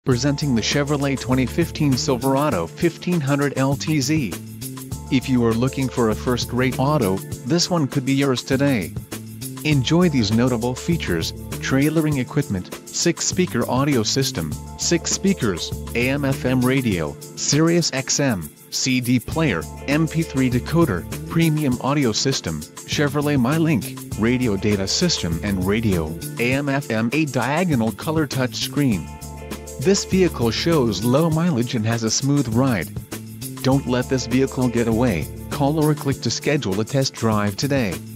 Presenting the Chevrolet 2015 Silverado 1500 LTZ. If you are looking for a first-rate auto, this one could be yours today. Enjoy these notable features: trailering equipment, 6-speaker audio system, 6 speakers, AM/FM radio, Sirius XM, CD player, MP3 decoder, premium audio system, Chevrolet MyLink, radio data system and radio, AM/FM, a diagonal color touchscreen. This vehicle shows low mileage and has a smooth ride. Don't let this vehicle get away. Call or click to schedule a test drive today.